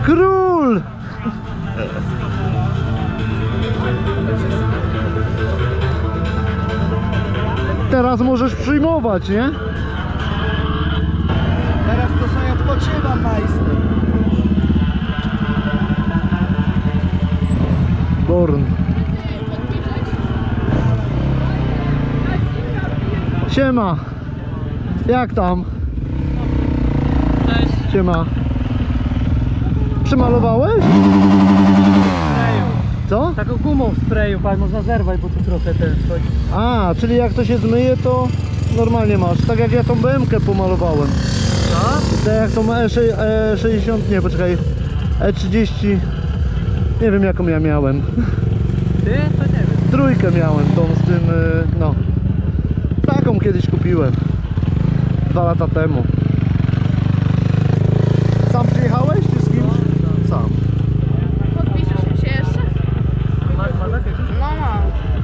Król! Teraz możesz przyjmować, nie? Teraz to sobie odpoczywam, majster. Born. Siema. Jak tam? Cześć. Siema. Przemalowałeś? Sprayu. Co? Taką gumą w sprayu, pan można zerwać, bo tu trochę ten chodzi. A, czyli jak to się zmyje, to normalnie masz. Tak jak ja tą BM-kę pomalowałem. Co? Tak jak tą E60, nie, poczekaj. E30. Nie wiem jaką ja miałem. Ty? To nie wiem. Trójkę miałem, tą z tym, no. Taką kiedyś kupiłem 2 lata temu. Sam przyjechałeś czy z kimś? Sam. Podpiszesz mi się jeszcze? Masz mandat jakiś? No mam.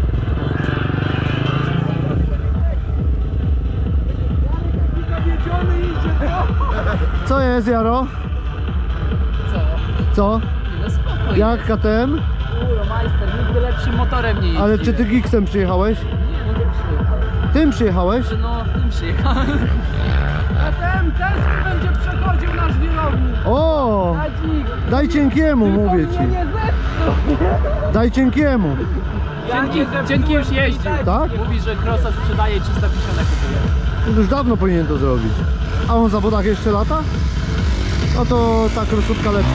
Co jest, Jaro? Co? Co? No spokojnie. Jak KTM? Uro, majster, nigdy lepszym motorem nie jeździłem. Ale czy ty Gixem przyjechałeś? Nie, no tym przyjechałem. Tym przyjechałeś? No, tym przyjechałem. A ten będzie przechodził nasz wirownik. O! Daj cienkiemu, mówię ci. Daj cienkiemu. Cienki już jeździ. Tak? Mówi, że Crossa sprzedaje 350 kupuje. Już dawno powinien to zrobić. A on w zawodach jeszcze lata? No to ta krosówka lepsza.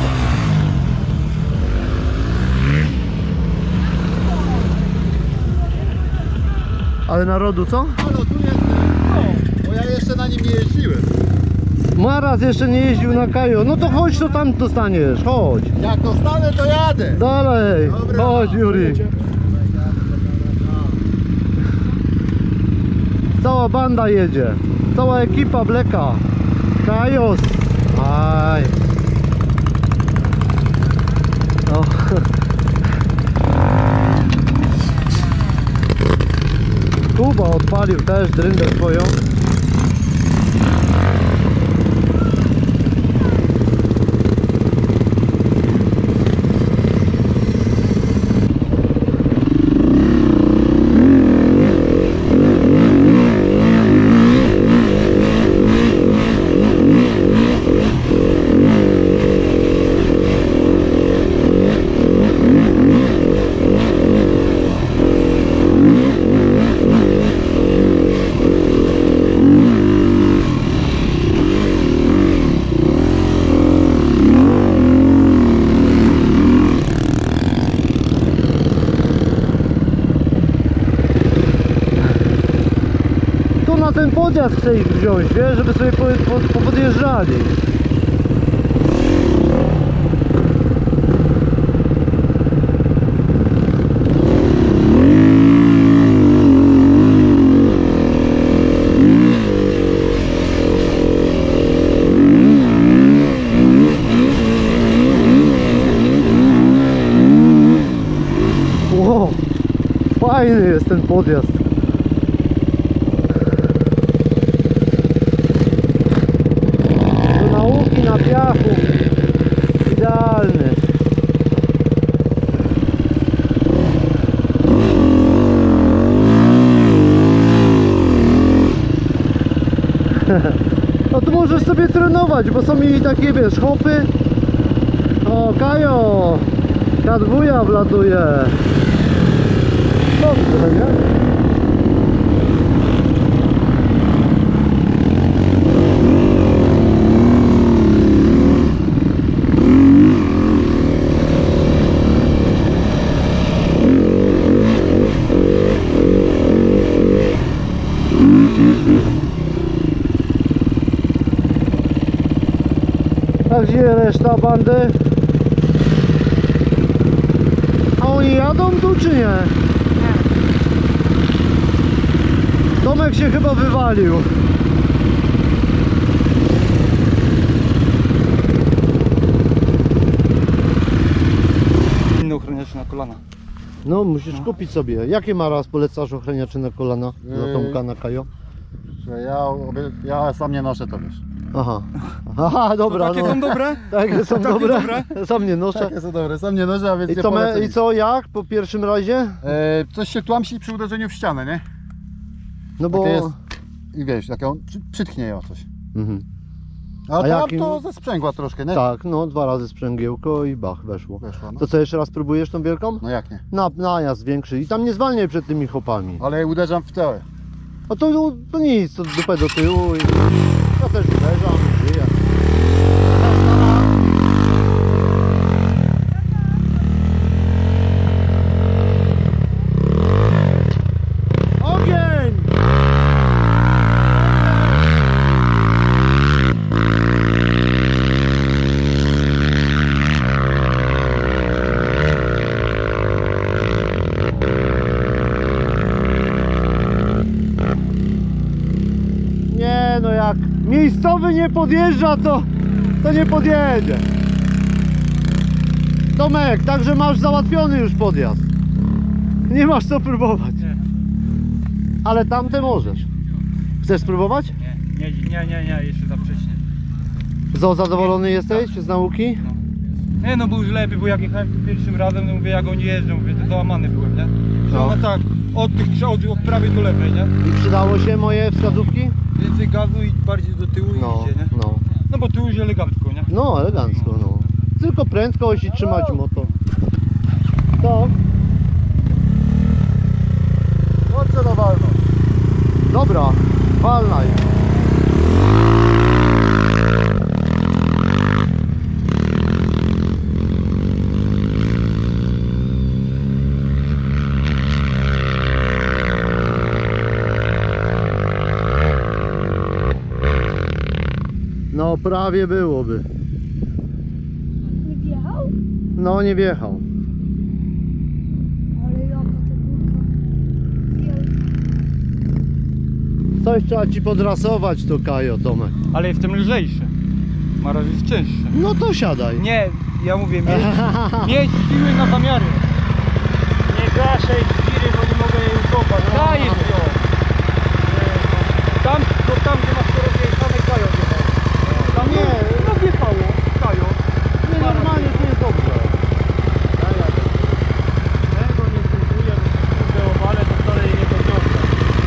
Ale narodu co? Halo, tu jest, bo ja jeszcze na nim nie jeździłem. Maraz jeszcze nie jeździł na Kajo. No to chodź, to tam dostaniesz. Chodź. Jak dostanę, to jadę. Dalej. Dobra. Chodź, Juri. Cała banda jedzie. Cała ekipa Bleka. Kajos. Aj. No. Kuba odpalił też dryndę swoją. Na ten podjazd chcę ich wziąć, wiesz, żeby sobie podjeżdżali. Wow, fajny jest ten podjazd. Na piachu idealny. No to możesz sobie trenować, bo są mi takie, wiesz, hopy. O, Kajo, K2 wlatuje. Dobrze, nie? A gdzie reszta bandy? A oni jadą tu czy nie? Tomek się chyba wywalił. Inny ochroniarz na kolana. No musisz kupić sobie. Jakie Maraz polecasz ochraniacze na kolana dla Tomka na Kajo? Ja sam nie noszę, to wiesz. Aha. Aha, dobra, Takie no. są dobre? Takie są Takie dobre. dobre? Sam nie noszę. Takie są dobre, sam nie nożę, a więc I nie co, polecę I nic. co, jak po pierwszym razie? Coś się tłamsi przy uderzeniu w ścianę, nie? No bo... Takie jest, i wiesz, takie on przytknieje o coś. Mhm. A A tam jakim? to ze sprzęgła troszkę, nie? Tak, no 2 razy sprzęgiełko i bach, weszło. Weszła, no. To co, jeszcze raz próbujesz tą wielką? No jak nie? Najazd większy i tam nie zwalniaj przed tymi chłopami. Ale uderzam w te. A to nic, to dupę do tyłu i... Ja też uderzam, żyję. Ogień! Nie no, jak miejscowy nie podjeżdża, to nie podjedzie. Tomek, także masz załatwiony już podjazd. Nie masz co próbować. Nie. Ale tamte możesz. Chcesz spróbować? Nie, jeszcze za wcześnie. Zadowolony jesteś z nauki? Nie no, bo już lepiej, bo jak jechałem tu pierwszym razem, no mówię, jak oni jeżdżą, mówię, to załamany byłem, nie? No. No tak, od prawej do lewej, nie? I przydało się moje wskazówki? Więcej gazu i bardziej do tyłu No, idzie, nie? no. No bo tu już elegancko, nie? No, elegancko, no. Tylko prędkość i trzymać moto. To? Chodźcie do walno. Dobra, walnaj. No prawie byłoby. Nie wjechał? No nie wjechał. Ale jaka to górka. Wielka. Coś trzeba ci podrasować to Kajo, Tomek. Ale jestem lżejszy. Maraż jest cięższy. No to siadaj. Nie, ja mówię, mieć siły na zamiary. Nie gaszej giry, bo nie mogę jej ukopać. Dajesz ją. Tam, gdzie masz to rozjechane Kajo wjechał. Tam Nie. no wjechało Kajo. Nie, normalnie to jest dobrze. Tego nie próbuję, bo owale to wcale jej nie podniosę.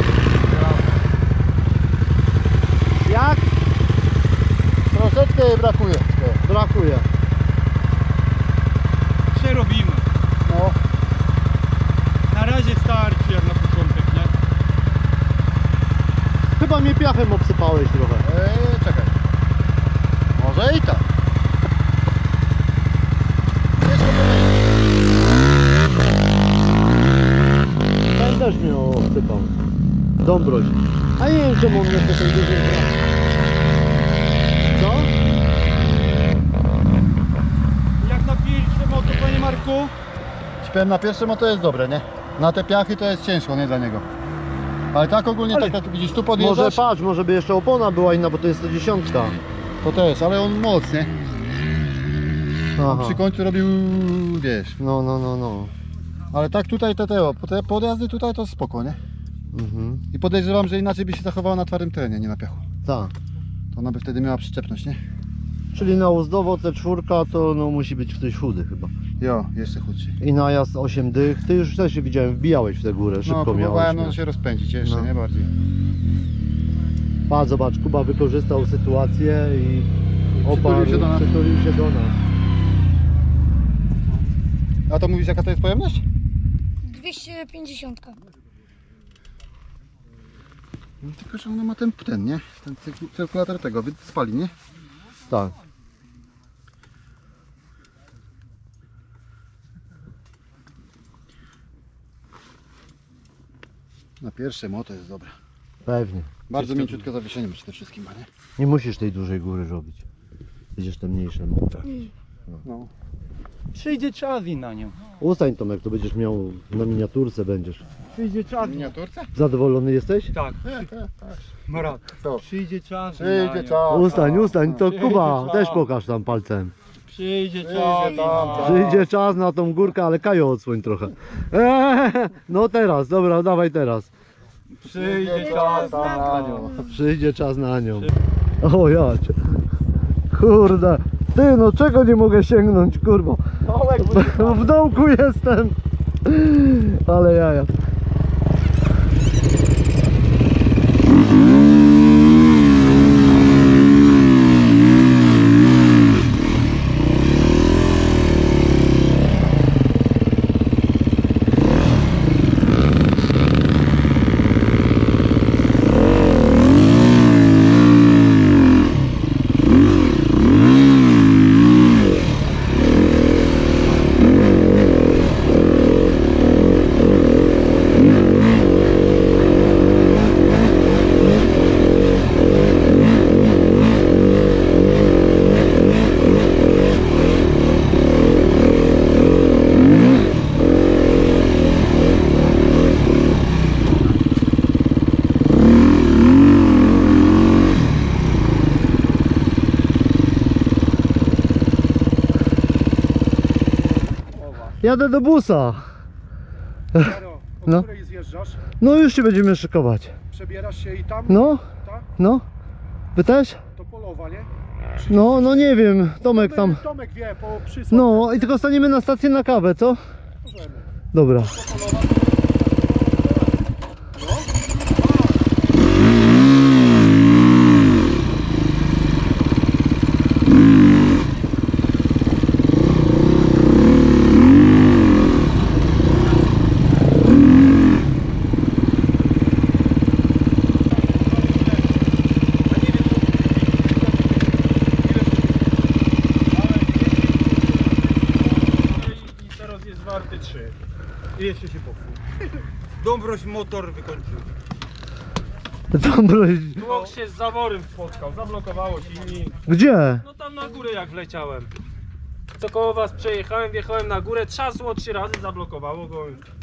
Jak? Troszeczkę jej brakuje. Brakuje. Się robimy. No. Na razie starczy jak na początek, nie? Chyba mnie piachem obsypałeś trochę. Czekaj. Może i tak. Jeszcze Ten też mnie obsypał. Dąbroś. A nie wiem czemu on mnie to tak dużo gra. Co? Jak na pierwsze moto, panie Marku? Ci powiem, na pierwszym to jest dobre, nie? Na te piachy to jest ciężko, nie dla niego. Ale tak ogólnie, Ale tak jak widzisz, tu Może podjeżdżasz, patrz, może by jeszcze opona była inna, bo to jest 110. to też, ale on mocnie. Aha. Przy końcu robił, wiesz. No. Ale tak tutaj te podjazdy tutaj to spoko, nie? Mhm. I podejrzewam, że inaczej by się zachowała na twardym terenie, nie na piachu. Tak. To ona by wtedy miała przyczepność, nie? Czyli na uzdowo T4 to no musi być ktoś chudy chyba. Jo, jeszcze chudszy. I najazd 8 dych. Ty już też się widziałem, wbijałeś w tę górę, No, szybko próbowałem miałeś. się rozpędzić jeszcze, No. nie? Bardziej. Patrz, zobacz, Kuba wykorzystał sytuację i oparł, się do nas. przytulił się do nas. A to mówisz, jaka to jest pojemność? 250. No, tylko, że ona ma ten, nie? Ten cyrkulator tego, spali, nie? Tak. Na pierwsze moto jest dobre. Pewnie. Bardzo mięciutko zawieszenie przede wszystkim ma, nie? Nie musisz tej dużej góry robić. Będziesz te mniejsze moto. No. Przyjdzie czas i na nią. Ustań Tomek, to będziesz miał na miniaturce będziesz. Przyjdzie czas. Miniaturce? Zadowolony jesteś? Tak. Marat. To. Przyjdzie czas. Przyjdzie czas. Ustań, to Przyjdzie Kuba, czas. też pokaż tam palcem. Przyjdzie czas. tam, Przyjdzie czas na tą górkę, ale Kajo odsłoń trochę. No teraz, dobra, dawaj teraz. Przyjdzie czas. na nią. Przyjdzie czas na nią. O ja cię. Kurde. Ty no czego nie mogę sięgnąć, kurwa. W dołku jestem. Ale jaja. Jadę do busa. Jaro, o No. której zjeżdżasz? No już się będziemy szykować. Przebierasz się i tam? No, Tak? no. Wy też? To Polowa, nie? No nie wiem. Tomek tam. Tomek wie, po przysłach. No i tylko staniemy na stację na kawę, co? Możemy. Dobra. To Polowa. I teraz jest warty 3. I jeszcze się popsuł. Dąbroś motor wykończył. Dobra. Tłok się z zaworem spotkał, zablokowało silnik. Gdzie? No tam na górę jak wleciałem. Co koło was przejechałem, wjechałem na górę, trzasło 3 razy, zablokowało go.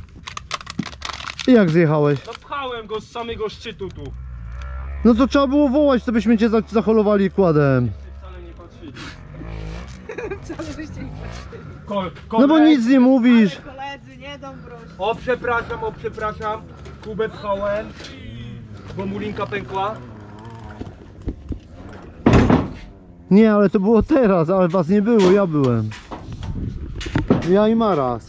I jak zjechałeś? No pchałem go z samego szczytu tu. No to trzeba było wołać, to byśmy cię zaholowali kładem. Wcale nie patrzyli. Wcale byście nie patrzyli. No bo nic nie mówisz. Koledzy, nie Dąbroś. O przepraszam. Kubę pchałem, bo mu linka pękła. Nie, ale to było teraz, ale was nie było, ja byłem. Ja i Maras.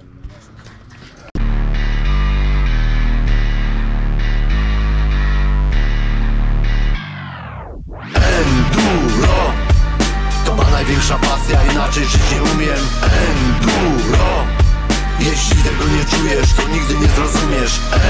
Enduro to ma największa pasja, inaczej żyć nie umiem. Enduro, jeśli tego nie czujesz, to nigdy nie zrozumiesz.